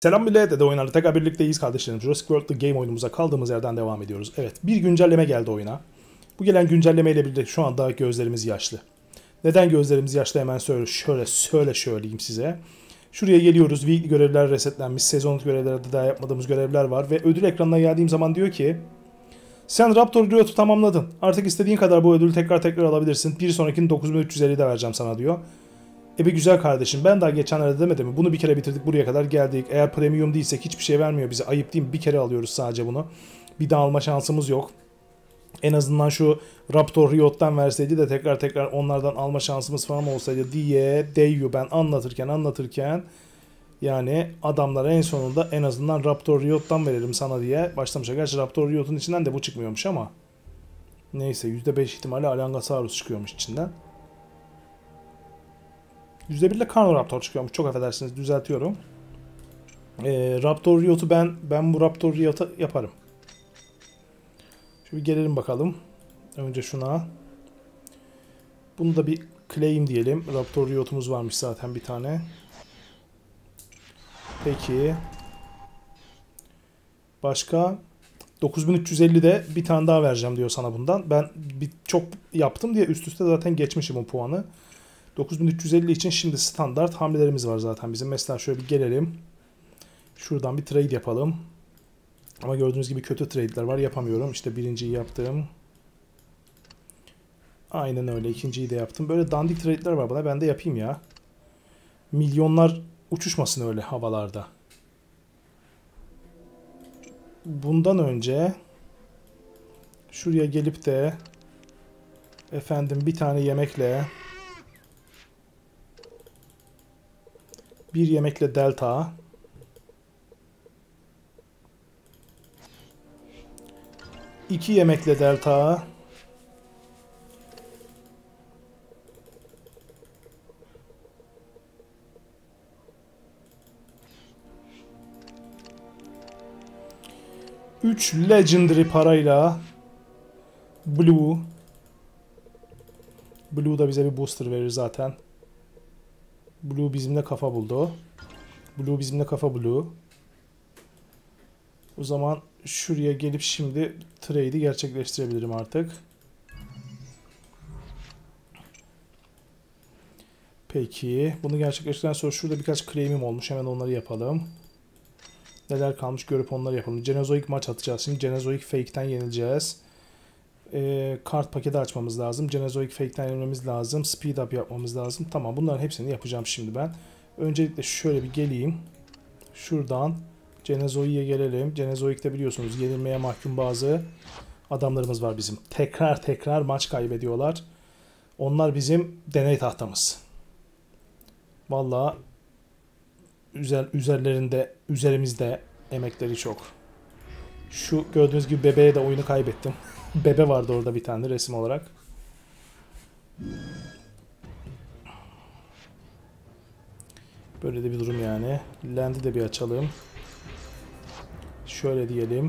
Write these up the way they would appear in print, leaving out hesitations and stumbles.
Selam millet, Dede Oynar'la tekrar birlikteyiz kardeşlerim. Jurassic World The Game oyunumuza kaldığımız yerden devam ediyoruz. Evet, bir güncelleme geldi oyuna. Bu gelen güncellemeyle birlikte şu anda gözlerimiz yaşlı. Neden gözlerimiz yaşlı hemen söyleyeyim size. Şuraya geliyoruz, weekly görevler resetlenmiş, sezonluk görevlerde daha yapmadığımız görevler var ve ödül ekranına geldiğim zaman diyor ki sen Raptor Riot'u tamamladın. Artık istediğin kadar bu ödülü tekrar alabilirsin. Bir sonrakini 9350'de vereceğim sana diyor. Bir güzel kardeşim, ben daha geçenlerde demedim mi? Bunu bir kere bitirdik, buraya kadar geldik. Eğer premium değilsek hiçbir şey vermiyor bize. Ayıp değil mi? Bir kere alıyoruz sadece bunu. Bir daha alma şansımız yok. En azından şu Raptor Riot'tan verseydi de tekrar onlardan alma şansımız falan olsaydı diye değiyor ben anlatırken. Yani adamlara en sonunda en azından Raptor Riot'tan verelim sana diye başlamışlar. Gerçi Raptor Riot'un içinden de bu çıkmıyormuş ama. Neyse %5 ihtimalle Alangasaurus çıkıyormuş içinden. %1 ile Carnoraptor çıkıyormuş. Çok affedersiniz, düzeltiyorum. Raptor Riot'u ben bu Raptor Riot'u yaparım. Şimdi gelelim bakalım. Önce şuna. Bunu da bir claim diyelim. Raptor Riot'umuz varmış zaten bir tane. Peki. Başka 9350'de bir tane daha vereceğim diyor sana bundan. Ben çok yaptım diye üst üste zaten geçmişim o puanı. 9350 için şimdi standart hamlelerimiz var zaten bizim. Mesela şöyle bir gelelim. Şuradan bir trade yapalım. Ama gördüğünüz gibi kötü trade'ler var. Yapamıyorum. İşte birinciyi yaptım. Aynen öyle. İkinciyi de yaptım. Böyle dandik trade'ler var bana. Ben de yapayım ya. Milyonlar uçuşmasın öyle havalarda. Bundan önce şuraya gelip de efendim bir tane yemekle bir yemekle delta, iki yemekle delta, üç legendary parayla blue da bize bir booster verir zaten. Blue bizimle kafa buldu. Blue. O zaman şuraya gelip şimdi trade'i gerçekleştirebilirim artık. Peki. Bunu gerçekleştirdikten sonra şurada birkaç claim'im olmuş. Hemen onları yapalım. Neler kalmış görüp onları yapalım. Genozoic maç atacağız. Şimdi Genozoic Fake'ten yenileceğiz. Kart paketi açmamız lazım. Genozoic Fake'ten yenilmemiz lazım. Speed up yapmamız lazım. Tamam, bunların hepsini yapacağım şimdi ben. Öncelikle şöyle bir geleyim. Şuradan Genozoic'e gelelim. Genozoic'te biliyorsunuz yenilmeye mahkum bazı adamlarımız var bizim. Tekrar maç kaybediyorlar. Onlar bizim deney tahtamız. Vallahi üzerimizde emekleri çok. Şu gördüğünüz gibi bebeğe de oyunu kaybettim. Bebe vardı orada bir tane resim olarak. Böyle de bir durum yani. Land'i de bir açalım. Şöyle diyelim.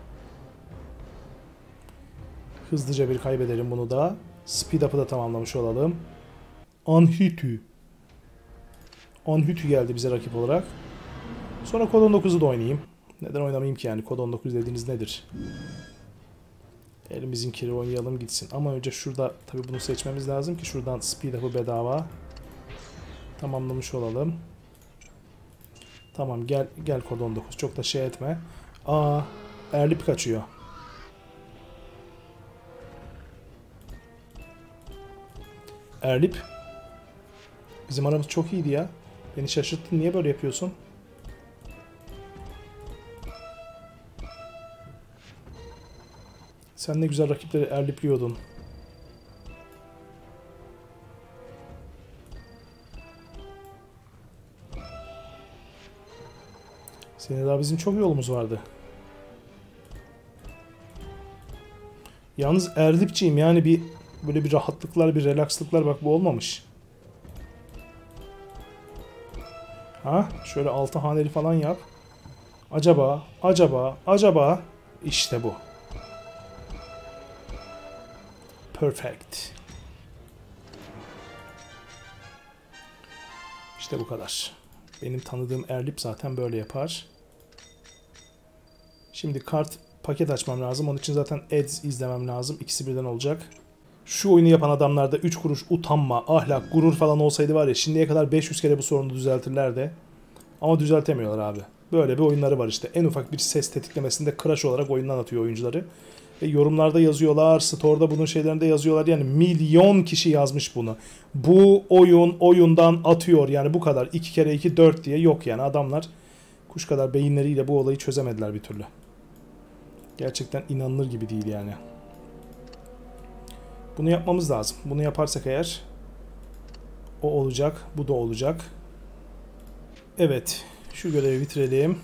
Hızlıca bir kaybedelim bunu da. Speed up'ı da tamamlamış olalım. Anhütü geldi bize rakip olarak. Sonra Kod 19'u da oynayayım. Neden oynamayayım ki yani? Kod 19 dediğiniz nedir? Elimizin kiri oynayalım gitsin. Ama önce şurada tabii bunu seçmemiz lazım ki şuradan speed up'ı bedava tamamlamış olalım. Tamam, gel Kod 19. Çok da şey etme. Erlip kaçıyor. Erlip. Bizim aramız çok iyiydi ya. Beni şaşırttın. Niye böyle yapıyorsun? Sen ne güzel rakipleri erlipliyordun. Senin daha bizim çok yolumuz vardı. Yalnız erdipçiyim yani böyle bir rahatlıklar, bir relakslıklar, bak bu olmamış. Şöyle 6 haneli falan yap. Acaba işte bu. Perfect. İşte bu kadar. Benim tanıdığım Erlip zaten böyle yapar. Şimdi kart paket açmam lazım. Onun için zaten ads izlemem lazım. İkisi birden olacak. Şu oyunu yapan adamlarda 3 kuruş utanma, ahlak, gurur falan olsaydı var ya şimdiye kadar 500 kere bu sorunu düzeltirlerdi. Ama düzeltemiyorlar abi. Böyle bir oyunları var işte. En ufak bir ses tetiklemesinde crash olarak oyundan atıyor oyuncuları. Ve yorumlarda yazıyorlar, store'da bunun şeylerinde yazıyorlar. Yani milyon kişi yazmış bunu. Bu oyun oyundan atıyor. Yani bu kadar. 2 kere 2 4 diye yok yani. Adamlar kuş kadar beyinleriyle bu olayı çözemediler bir türlü. Gerçekten inanılır gibi değil yani. Bunu yapmamız lazım. Bunu yaparsak eğer o olacak. Bu da olacak. Evet. Şu görevi bitirelim.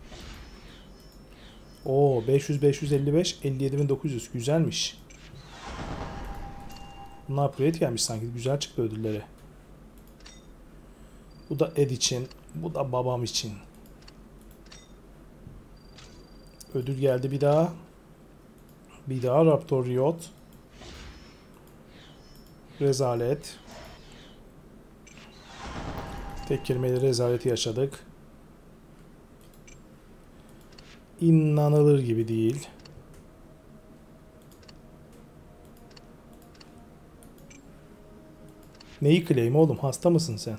Oo 500 555 57.900 güzelmiş. Bunlar upgrade gelmiş sanki. Güzel çıktı ödülleri. Bu da Ed için. Bu da babam için. Ödül geldi bir daha. Bir daha Raptor Riot. Rezalet. Tek kelimeyle rezaleti yaşadık. İnanılır gibi değil. Neyi claim oğlum? Hasta mısın sen?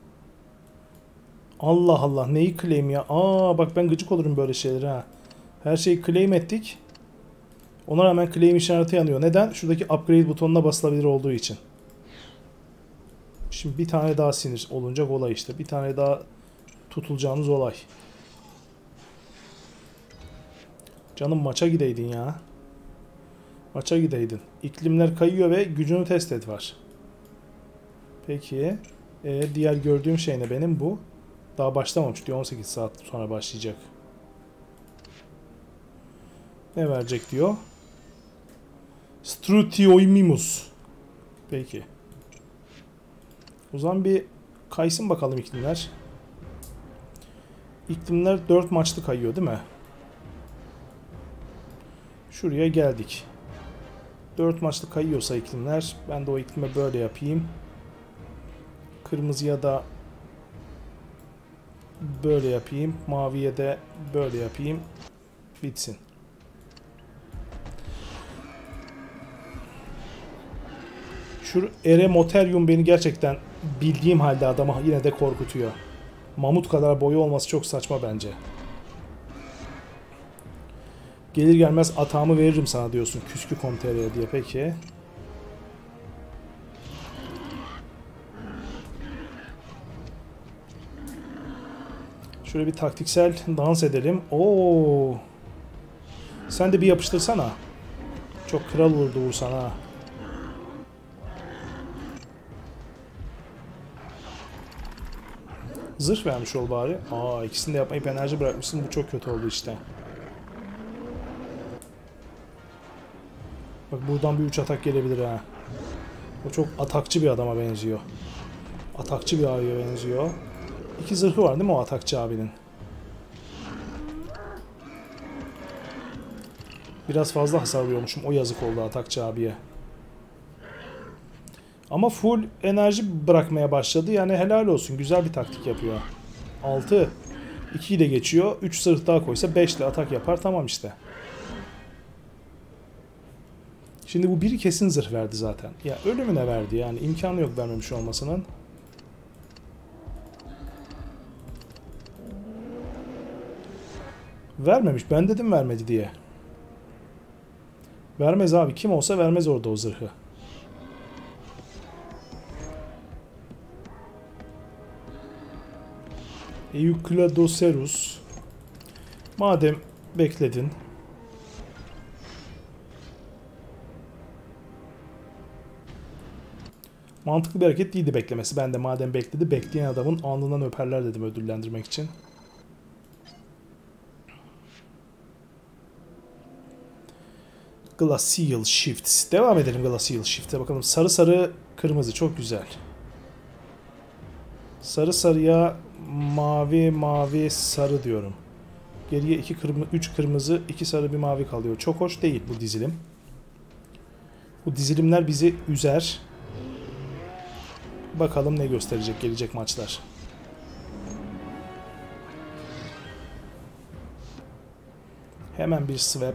Allah Allah neyi claim ya? Aa bak ben gıcık olurum böyle şeylere ha. Her şeyi claim ettik. Ona rağmen claim işareti yanıyor. Neden? Şuradaki upgrade butonuna basılabilir olduğu için. Şimdi bir tane daha sinir olunacak olay işte. Bir tane daha tutulacağımız olay. Canım maça gideydin ya. Maça gideydin. İklimler kayıyor ve gücünü test et var. Peki. Diğer gördüğüm şey ne benim bu? Daha başlamamış diyor. 18 saat sonra başlayacak. Ne verecek diyor. Strutioimimus. Peki. O zaman bir kaysın bakalım iklimler. İklimler 4 maçlı kayıyor değil mi? Şuraya geldik. 4 maçlı kayıyorsa iklimler. Ben de o iklime böyle yapayım. Kırmızıya da böyle yapayım. Maviye de böyle yapayım. Bitsin. Şu Eremotherium beni gerçekten bildiğim halde adamı yine de korkutuyor. Mamut kadar boyu olması çok saçma bence. Gelir gelmez atağımı veririm sana diyorsun küskü.com.tr diye peki. Şöyle bir taktiksel dans edelim. Oo. Sen de bir yapıştırsana. Çok kral vurdu bu sana. Zırh vermiş ol bari. Aa ikisini de yapmayıp enerji bırakmışsın. Bu çok kötü oldu işte. Bak buradan bir 3 atak gelebilir ha. O çok atakçı bir adama benziyor. Atakçı bir abiye benziyor. 2 zırhı var değil mi o atakçı abinin? Biraz fazla hasar vuruyormuşum. O yazık oldu atakçı abiye. Ama full enerji bırakmaya başladı. Yani helal olsun. Güzel bir taktik yapıyor. 6. 2'yi de geçiyor. 3 zırh daha koysa 5 ile atak yapar. Tamam işte. Şimdi bu biri kesin zırh verdi zaten. Ya ölümüne verdi yani. İmkanı yok vermemiş olmasının. Vermemiş. Ben dedim vermedi diye. Vermez abi. Kim olsa vermez orada o zırhı. Eucladocerus. Madem bekledin. Mantıklı bir hareket değildi beklemesi. Ben de madem bekledi, bekleyen adamın alnından öperler dedim ödüllendirmek için. Glacial Shifts. Devam edelim Glacial Shift'e. Bakalım sarı sarı kırmızı. Çok güzel. Sarı sarıya mavi mavi sarı diyorum. Geriye 3 kırmızı 2 sarı bir mavi kalıyor. Çok hoş değil bu dizilim. Bu dizilimler bizi üzer. Bakalım ne gösterecek gelecek maçlar. Hemen bir swap.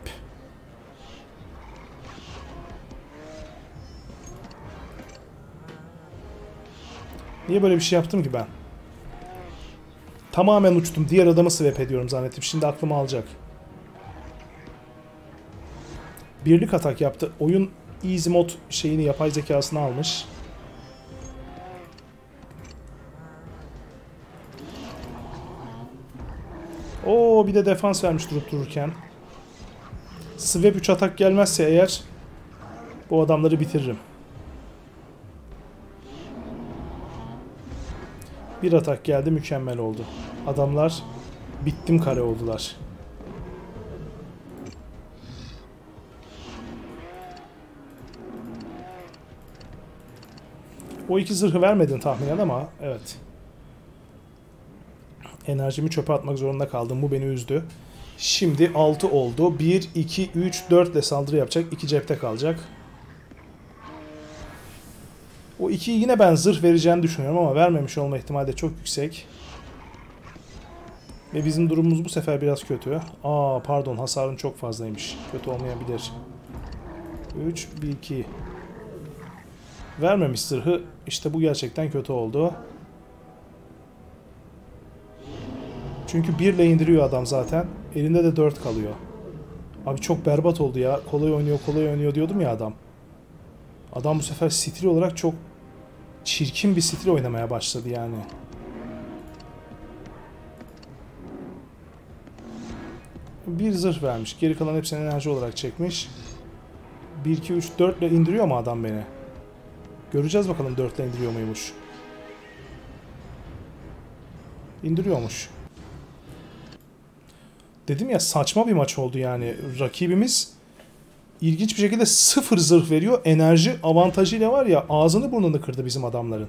Niye böyle bir şey yaptım ki ben? Tamamen uçtum. Diğer adamı swap ediyorum zannettim. Şimdi aklımı alacak. Birlik atak yaptı. Oyun easy mod şeyini, yapay zekasını almış. Oo, bir de defans vermiş durup dururken. Swap 3 atak gelmezse eğer bu adamları bitiririm. Bir atak geldi, mükemmel oldu. Adamlar bittim kare oldular. O 2 zırhı vermedin tahminen ama evet. Enerjimi çöpe atmak zorunda kaldım. Bu beni üzdü. Şimdi 6 oldu. 1, 2, 3, 4 ile saldırı yapacak. 2 cepte kalacak. O 2'yi yine ben zırh vereceğini düşünüyorum ama vermemiş olma ihtimali de çok yüksek. Ve bizim durumumuz bu sefer biraz kötü. Aa pardon, hasarın çok fazlaymış. Kötü olmayabilir. 3, 1, 2. Vermemiş zırhı. İşte bu gerçekten kötü oldu. Çünkü 1 ile indiriyor adam zaten. Elinde de 4 kalıyor. Abi çok berbat oldu ya. Kolay oynuyor, kolay oynuyor diyordum ya adam. Adam bu sefer stil olarak çok çirkin bir stil oynamaya başladı yani. Bir zırh vermiş. Geri kalan hepsini enerji olarak çekmiş. 1, 2, 3, 4 ile indiriyor mu adam beni? Göreceğiz bakalım 4 ile indiriyor muymuş. İndiriyormuş. Dedim ya, saçma bir maç oldu yani. Rakibimiz ilginç bir şekilde 0 zırh veriyor. Enerji avantajıyla var ya, ağzını burnunu kırdı bizim adamların.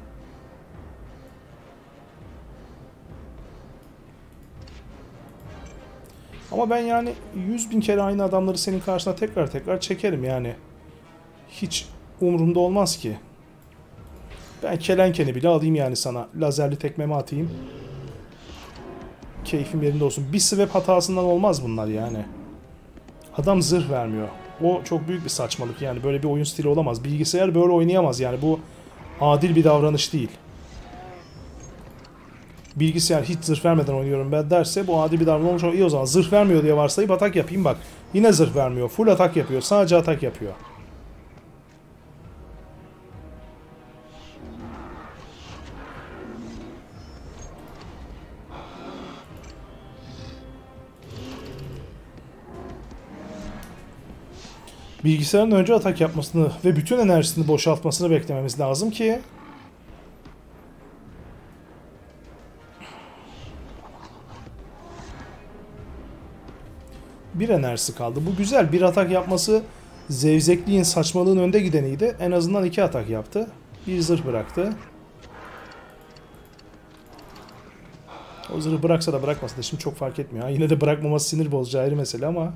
Ama ben yani 100.000 kere aynı adamları senin karşına tekrar tekrar çekerim yani. Hiç umurumda olmaz ki. Ben kelenkeni bile alayım yani sana. Lazerli tekmemi atayım. Keyfim yerinde olsun. Bir swap hatasından olmaz bunlar yani. Adam zırh vermiyor. O çok büyük bir saçmalık yani. Böyle bir oyun stili olamaz. Bilgisayar böyle oynayamaz yani. Bu adil bir davranış değil. Bilgisayar hiç zırh vermeden oynuyorum ben derse bu adil bir davranış. İyi, o zaman zırh vermiyor diye varsayıp atak yapayım bak. Yine zırh vermiyor. Full atak yapıyor. Sadece atak yapıyor. Bilgisayarın önce atak yapmasını ve bütün enerjisini boşaltmasını beklememiz lazım ki bir enerjisi kaldı. Bu güzel. Bir atak yapması zevzekliğin, saçmalığın önde gideniydi. En azından 2 atak yaptı. Bir zırh bıraktı. O zırhı bıraksa da bırakmasa da şimdi çok fark etmiyor. Yine de bırakmaması sinir bozucu, ayrı mesele ama.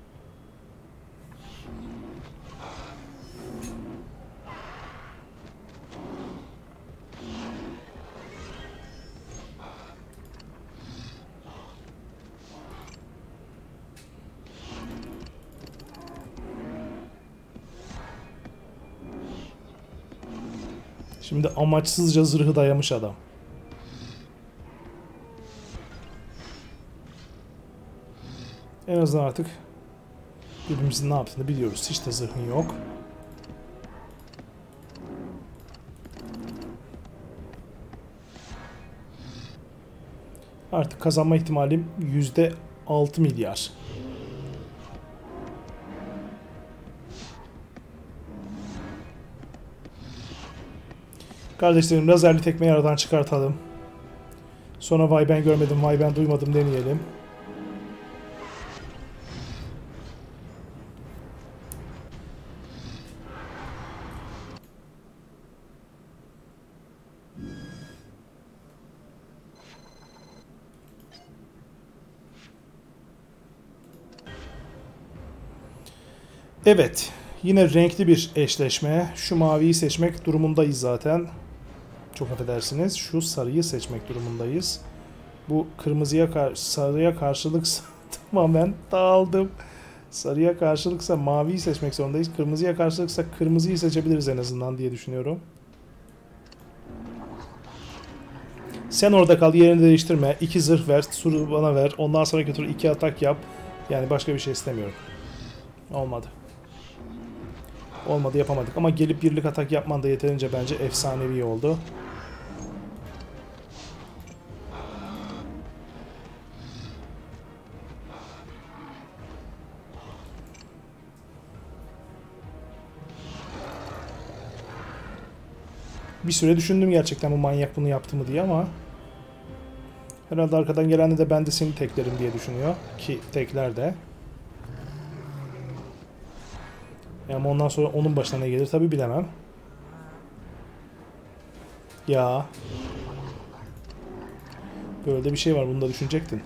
Şimdi amaçsızca zırhı dayamış adam. En azından artık birbirimizin ne yaptığını biliyoruz. Hiç de zırhın yok. Artık kazanma ihtimalim %6 milyar. Kardeşlerim, lazerli tekmeyi aradan çıkartalım. Sonra vay ben görmedim, vay ben duymadım demeyelim. Evet. Yine renkli bir eşleşme. Şu maviyi seçmek durumundayız zaten. Çok affedersiniz. Şu sarıyı seçmek durumundayız. Bu kırmızıya sarıya karşılık Tamamen dağıldım. Sarıya karşılıksa maviyi seçmek zorundayız. Kırmızıya karşılıksa kırmızıyı seçebiliriz en azından diye düşünüyorum. Sen orada kal, yerini değiştirme. 2 zırh ver, suru bana ver. Ondan sonraki tur 2 atak yap. Yani başka bir şey istemiyorum. Olmadı. Olmadı, yapamadık. Ama gelip birlik atak yapman da yeterince bence efsanevi oldu. Bir süre düşündüm gerçekten bu manyak bunu yaptı mı diye ama herhalde arkadan gelen de ben de seni teklerim diye düşünüyor. Ki tekler de. Ama ondan sonra onun başına ne gelir tabi bilemem. Ya. Böyle de bir şey var, bunu da düşünecektin.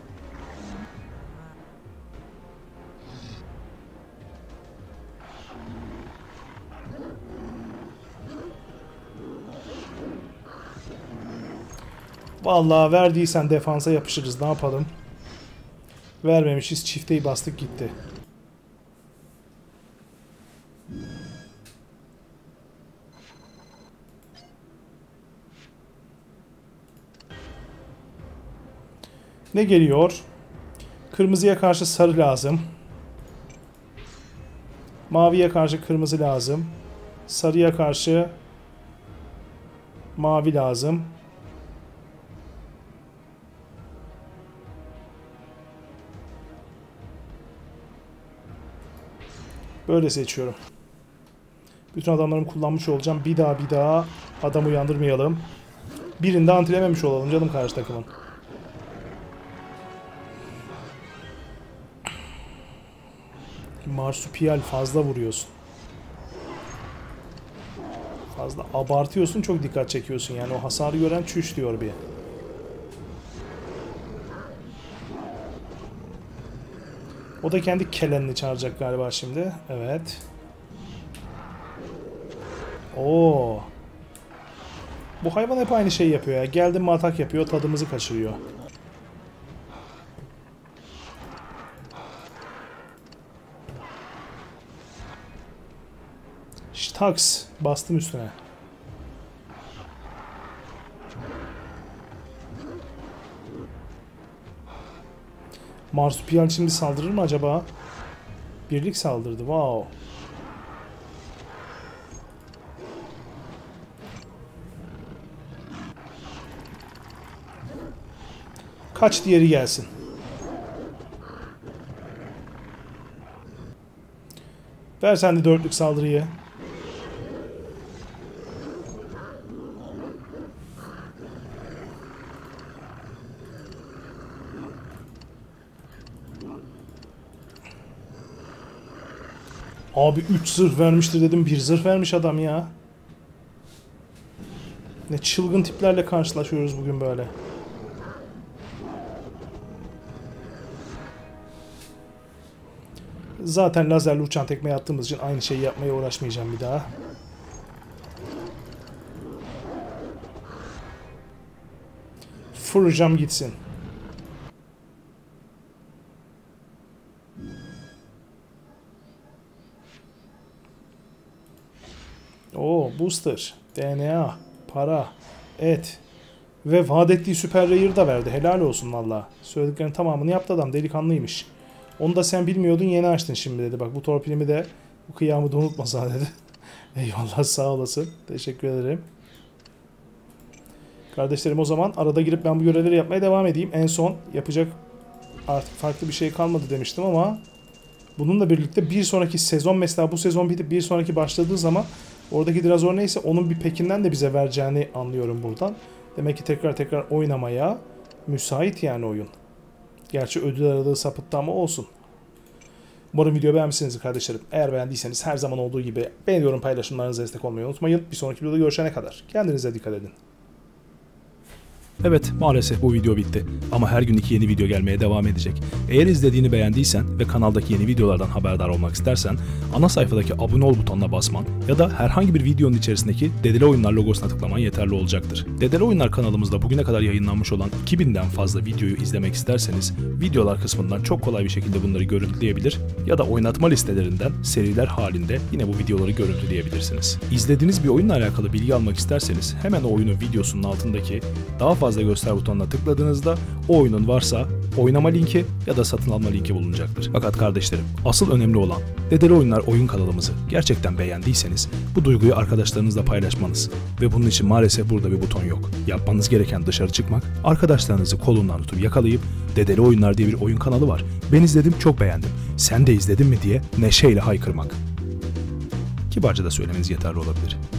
Vallahi verdiysen defansa yapışırız, ne yapalım. Vermemişiz, çifteyi bastık gitti. Ne geliyor? Kırmızıya karşı sarı lazım. Maviye karşı kırmızı lazım. Sarıya karşı mavi lazım. Böyle seçiyorum. Bütün adamlarımı kullanmış olacağım. Bir daha adam uyandırmayalım. Birinde antilememiş olalım canım karşı takımın. Marsupiyal fazla vuruyorsun. Fazla abartıyorsun, çok dikkat çekiyorsun. Yani o hasarı gören çüş diyor bir. O da kendi kelenini çağıracak galiba şimdi. Evet. Oo. Bu hayvan hep aynı şeyi yapıyor ya. Geldim mi atak yapıyor, tadımızı kaçırıyor. Staks. Bastım üstüne. Marsupial şimdi saldırır mı acaba? Birlik saldırdı. Wow. Kaç diğeri gelsin. Ver sen de dörtlük saldırıyı. Abi 3 zırh vermiştir dedim. 1 zırh vermiş adam ya. Ne çılgın tiplerle karşılaşıyoruz bugün böyle. Zaten lazerle uçan tekme attığımız için aynı şeyi yapmaya uğraşmayacağım bir daha. Fıracağım gitsin. Oo, booster, DNA, para, et ve vaat ettiği süper rare da verdi. Helal olsun valla. Söylediklerinin tamamını yaptı adam. Delikanlıymış. Onu da sen bilmiyordun, yeni açtın şimdi dedi. Bak bu torpilimi de, bu kıyamı da unutma dedi. Eyvallah, sağ olasın. Teşekkür ederim. Kardeşlerim, o zaman arada girip ben bu görevleri yapmaya devam edeyim. En son yapacak artık farklı bir şey kalmadı demiştim ama bununla birlikte bir sonraki sezon, mesela bu sezon bitip bir sonraki başladığı zaman oradaki dinozor neyse onun bir pekinden de bize vereceğini anlıyorum buradan. Demek ki tekrar oynamaya müsait yani oyun. Gerçi ödül aralığı sapıttı ama olsun. Umarım videoyu beğenmişsinizdir kardeşlerim. Eğer beğendiyseniz her zaman olduğu gibi beğeniyorum, paylaşımlarınıza destek olmayı unutmayın. Bir sonraki videoda görüşene kadar kendinize dikkat edin. Evet, maalesef bu video bitti ama her gün 2 yeni video gelmeye devam edecek. Eğer izlediğini beğendiysen ve kanaldaki yeni videolardan haberdar olmak istersen ana sayfadaki abone ol butonuna basman ya da herhangi bir videonun içerisindeki Dedele Oyunlar logosuna tıklaman yeterli olacaktır. Dedele Oyunlar kanalımızda bugüne kadar yayınlanmış olan 2000'den fazla videoyu izlemek isterseniz videolar kısmından çok kolay bir şekilde bunları görüntüleyebilir ya da oynatma listelerinden seriler halinde yine bu videoları görüntüleyebilirsiniz. İzlediğiniz bir oyunla alakalı bilgi almak isterseniz hemen o oyunun videosunun altındaki daha fazla göster butonuna tıkladığınızda o oyunun varsa oynama linki ya da satın alma linki bulunacaktır. Fakat kardeşlerim, asıl önemli olan Dedele Oyunlar oyun kanalımızı gerçekten beğendiyseniz bu duyguyu arkadaşlarınızla paylaşmanız ve bunun için maalesef burada bir buton yok. Yapmanız gereken dışarı çıkmak, arkadaşlarınızı kolundan tutup yakalayıp Dedele Oyunlar diye bir oyun kanalı var. Ben izledim, çok beğendim. Sen de izledin mi diye neşeyle haykırmak. Kibarca da söylemeniz yeterli olabilir.